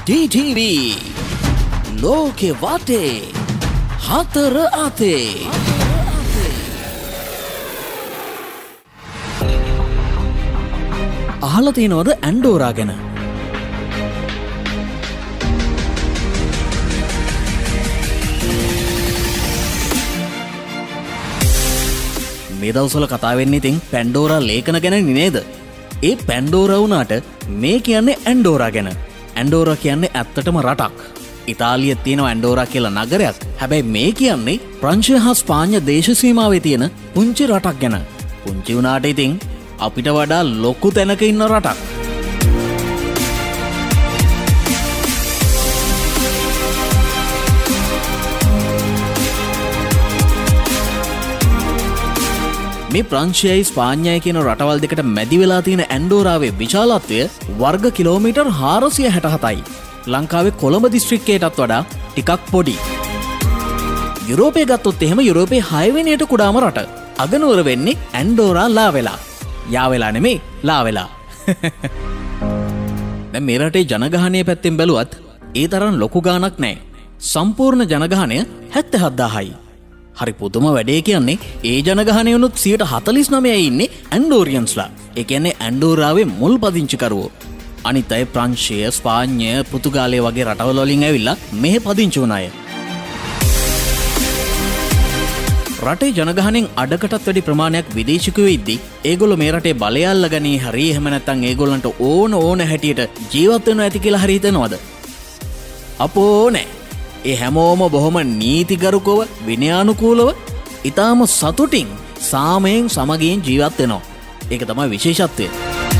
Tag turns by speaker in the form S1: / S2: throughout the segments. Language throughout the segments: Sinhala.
S1: DTV ලෝකෙ වටේ හතර අතේ. අහලා තියෙනවද ඇන්ඩෝරා ගැන? මේ දවස්වල කතා වෙන්නේ ඉතින් පැන්ඩෝරා ලේඛන ගැන නේද? ඒ පැන්ඩෝරා වුණාට මේ කියන්නේ ඇන්ඩෝරා ගැන. ඇන්ඩෝරා කියන්නේ ඇත්තටම රටක්. ඉතාලියේ තියෙන ඇන්ඩෝරා කියලා නගරයක්. හැබැයි මේ කියන්නේ ප්‍රංශය හා ස්පාඤ්ඤ දේශ සීමාවේ තියෙන පුංචි රටක් ගැන. පුංචි වුණාට ඉතින් අපිට වඩා ලොකු තැනක ඉන්න රටක්. මේ ප්‍රංශයයි ස්පාඤ්ඤයයි කියන රටවල් දෙකට මැදි වෙලා තියෙන ඇන්ඩෝරාවේ විශාලත්වය වර්ග කිලෝමීටර් 467යි. ලංකාවේ කොළඹ දිස්ත්‍රික්කයටත් වඩා ටිකක් පොඩි. යුරෝපය ගත්තොත් එහෙම යුරෝපයේ 6 වෙනියට කුඩාම රට. අගනුවර වෙන්නේ ඇන්ඩෝරා ලා වෙලා. යා වෙලා නෙමෙයි ලා වෙලා. දැන් මේ රටේ ජනගහනය පැත්තෙන් බැලුවත් ඒ තරම් ලොකු ගාණක් නැහැ. සම්පූර්ණ ජනගහනය 77000යි. හරි පුදුම වැඩේ කියන්නේ ඒ ජනගහනය වුණොත් 49% ඉන්නේ ඇන්ඩෝරියන්ස්ලා. ඒ කියන්නේ ඇන්ඩෝරාවේ මුල් පදිංචිකරුවෝ. අනිත් අය ප්‍රංශය, ස්පාඤ්ඤය, පෘතුගාලය වගේ රටවල් වලින් ඇවිල්ලා මෙහෙ පදිංචි වුණ අය. රටේ ජනගහනයෙන් අඩකටත් වැඩි ප්‍රමාණයක් විදේශිකයෝ ඉද්දී ඒගොල්ලෝ මේ රටේ බලය අල්ලගනී හරි එහෙම නැත්නම් ඒගොල්ලන්ට ඕන හැටියට ජීවත් වෙන්න ඇති කියලා හරි හිතනවද? අපෝ නෑ. ඒ හැමෝම බොහොම නීතිගරුකව විනයානුකූලව ඊටාම සතුටින් සාමයෙන් සමගියෙන් ජීවත් වෙනවා. ඒක තමයි විශේෂත්වය.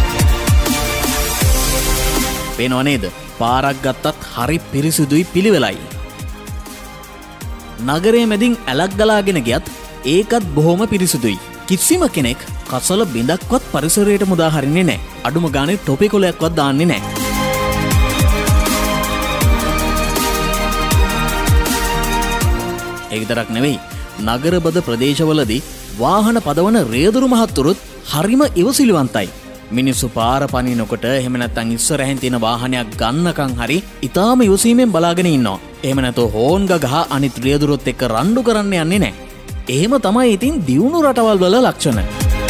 S1: පේනව නේද? පාරක් ගත්තත් හරි පිරිසිදුයි පිළිවෙලයි. නගරයේ මැදින් ඇලක් ගලාගෙන ගියත් ඒකත් බොහොම පිරිසිදුයි. කිසිම කෙනෙක් කසල බිඳක්වත් පරිසරයට මුදා හරින්නේ නැහැ. අඩුම ගානේ ටොපි කොලයක්වත් දාන්නේ නැහැ. ඒ විතරක් නෙවෙයි, නගරබද ප්‍රදේශවලදී වාහන පදවන රියදුරු මහත්තුරුත් හරිම ඉවසිලිවන්තයි. මිනිස්සු පාර පනිනකොට එහෙම නැත්නම් ඉස්සරහින් තියෙන වාහනයක් ගන්නකම් හරි ඊටාම ඉවසීමෙන් බලාගෙන ඉන්නවා. එහෙම නැතෝ හෝන් ගහ අනිත් රියදුරුත් එක්ක රණ්ඩු කරන්න යන්නේ නැහැ. එහෙම තමයි ඉතින් දියුණු රටවල් වල ලක්ෂණ.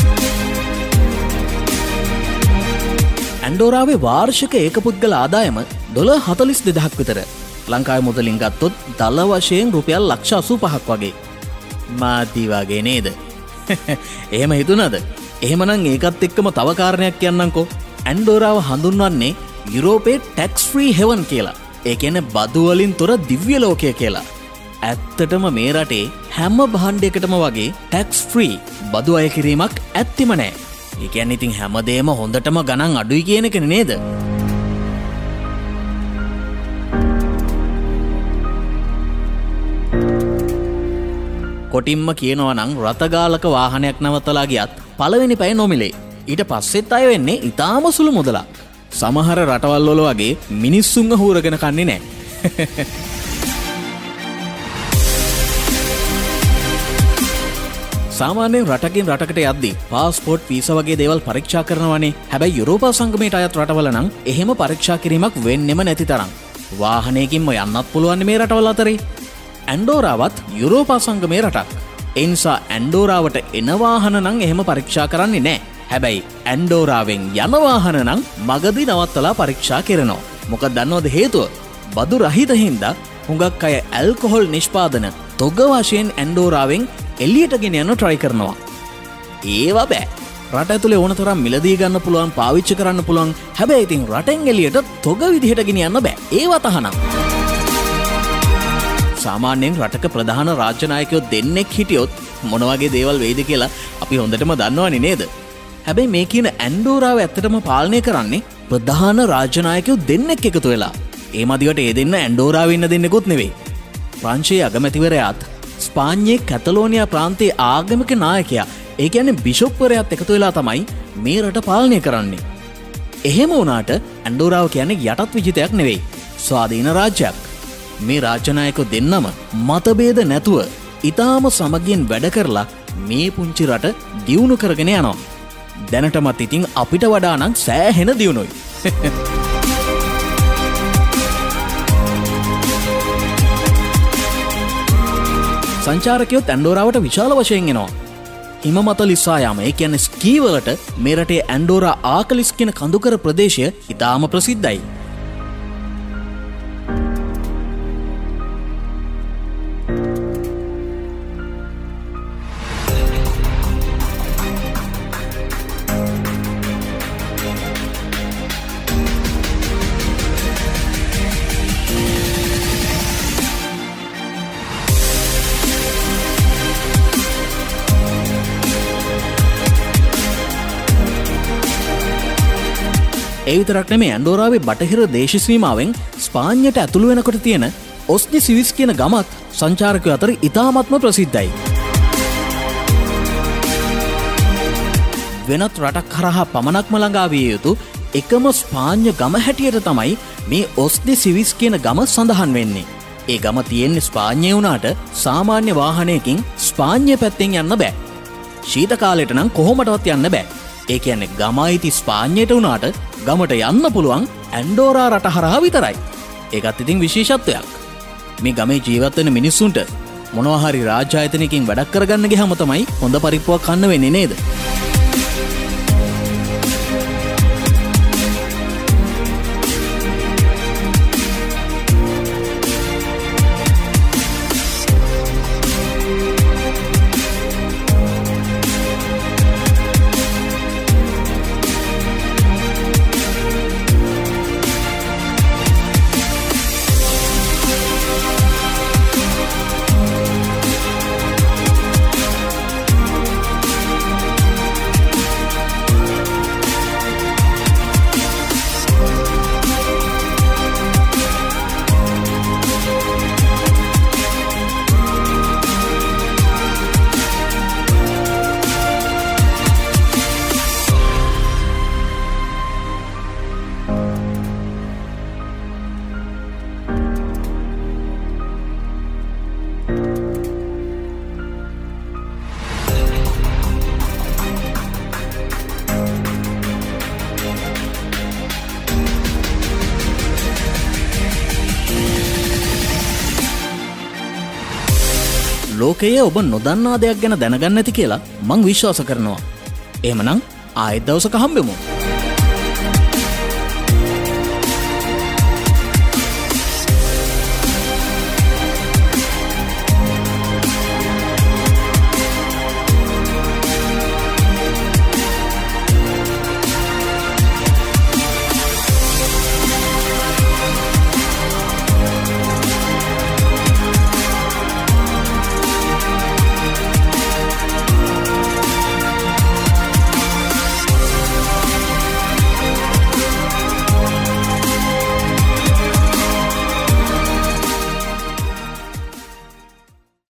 S1: ඇන්ඩෝරාවේ වාර්ෂික ඒකපුද්ගල ආදායම $42,000ක් විතර. ලංකාවේ මුදලින් ගත්තොත් දල වශයෙන් රුපියල් 85,000ක් වගේ. මාති වගේ නේද? එහෙම හිතුණාද? එහෙමනම් ඒකත් එක්කම තව කාරණයක් කියන්නම්කෝ. ඇන්ඩෝරාව හඳුන්වන්නේ යුරෝපයේ ටැක්ස් ෆ්‍රී හෙවන් කියලා. ඒ කියන්නේ බදු වලින් තොර දිව්‍ය ලෝකය කියලා. ඇත්තටම මේ රටේ හැම භාණ්ඩයකටම වගේ ටැක්ස් ෆ්‍රී බදු අය කිරීමක් ඇත්තෙම නැහැ. ඒ කියන්නේ ඉතින් හැමදේම හොඳටම ගණන් අඩුයි කියන එක නේද? කොටින්ම කියනවා නම් රතගාලක වාහනයක් නවත්තලා ගියත් පළවෙනි පැය නොමිලේ. ඊට පස්සෙත් අය වෙන්නේ ඊටාම සුළු මුදලක්. සමහර රටවල් වල වගේ මිනිස්සුන්ව හූරගෙන කන්නේ නැහැ. සාමාන්‍යයෙන් රටකින් රටකට යද්දී පාස්පෝර්ට් වීසා වගේ දේවල් පරීක්ෂා කරනවානේ. හැබැයි යුරෝපා සංගමයට අයත් රටවල නම් එහෙම පරීක්ෂා කිරීමක් වෙන්නෙම නැති තරම්. වාහනයකින්ම යන්නත් පුළුවන් මේ රටවල් අතරේ. ඇන්ඩෝරාවත් යුරෝපා සංගමේ රටක්. ඒ නිසා ඇන්ඩෝරාවට එන වාහන නම් එහෙම පරීක්ෂා කරන්නේ නැහැ. හැබැයි ඇන්ඩෝරාවෙන් යන වාහන නම් මගදී නවත්තලා පරීක්ෂා කරනවා. මොකද දන්නවද හේතුව? බදු රහිත හින්දා හුඟක් අය ඇල්කොහොල් නිෂ්පාදන තොග වශයෙන් ඇන්ඩෝරාවෙන් එළියට ගෙන යන්න try කරනවා. ඒව බෑ. රට ඇතුලේ ඕන තරම් මිලදී ගන්න පුළුවන්, පාවිච්චි කරන්න පුළුවන්. හැබැයි ඉතින් රටෙන් එළියට තොග විදිහට ගෙන යන්න බෑ. ඒව තහනම්. සාමාන්‍යයෙන් රටක ප්‍රධාන රාජ්‍ය නායකයෝ දෙන්නෙක් හිටියොත් මොන වගේ දේවල් වෙයිද කියලා අපි හොඳටම දන්නවනේ නේද? හැබැයි මේ කියන ඇන්ඩෝරාව ඇත්තටම පාලනය කරන්නේ ප්‍රධාන රාජ්‍ය නායකයෝ දෙන්නෙක් එකතු වෙලා. ඒ මදිවට ඒ දෙන්න ඇන්ඩෝරාවේ ඉන්න දෙන්නෙකුත් නෙවෙයි. ප්‍රංශයේ අගමැතිවරයාත් ස්පාඤ්ඤයේ කැටලෝනියා ප්‍රාන්තයේ ආගමික නායකයා, ඒ කියන්නේ බිෂොප්වරයාත් එකතු වෙලා තමයි මේ රට පාලනය කරන්නේ. එහෙම වුණාට ඇන්ඩෝරාව කියන්නේ යටත් විජිතයක් නෙවෙයි. ස්වාධීන රාජ්‍යයක්. මේ රාජ්‍යනායකෝ දෙන්නම මතභේද නැතුව ඊටාම සමගියෙන් වැඩ කරලා මේ පුංචි රට දියුණු කරගෙන යනවා. දැනටමත් ඉතින් අපිට වඩා නම් සෑහෙන දියුණුයි. සංචාරකයොත් ඇන්ඩෝරාවට විශාල වශයෙන් එනවා. හිම මත ලිස්සා යාම ඒ කියන්නේ ස්කී වලට මේ රටේ ඇන්ඩෝරා ආකලිස් කියන කඳුකර ප්‍රදේශය ඉතාම ප්‍රසිද්ධයි. ඒ විතරක් නෙමෙයි ඇන්ඩෝරාවේ බටහිර දේශ සීමාවෙන් ස්පාඤ්ඤයට ඇතුළු වෙනකොට තියෙන ඔස්නි සිවිස් කියන ගමත් සංචාරකයෝ අතර ඉතාමත්ම ප්‍රසිද්ධයි. වෙනත් රටක් හරහා පමණක්ම ළඟා විය යුතු එකම ස්පාඤ්ඤ ගම හැටියට තමයි මේ ඔස්නි සිවිස් කියන ගම සඳහන් වෙන්නේ. ඒ ගම තියෙන්නේ ස්පාඤ්ඤේ වුණාට සාමාන්‍ය වාහනයකින් ස්පාඤ්ඤ පැත්තෙන් යන්න බෑ. ශීත කාලෙට නම් කොහොමඩවත් යන්න බෑ. ඒ කියන්නේ ගම අයිති ස්පාඤ්ඤයට වුණාට ගමට යන්න පුළුවන් ඇන්ඩෝරා රට හරහා විතරයි. ඒකත් ඉතින් විශේෂත්වයක්. මේ ගමේ ජීවත් වෙන මිනිස්සුන්ට මොනවා හරි රාජ්‍ය ආයතනයකින් වැඩක් කරගන්න ගියාම තමයි හොඳ පරිප්පුවක් කන්න වෙන්නේ නේද? ලෝකයේ ඔබ නොදන්නා දෙයක් ගැන දැනගන්න ඇති කියලා මං විශ්වාස කරනවා. එහෙමනම් ආයෙත් දවසක හම්බෙමු.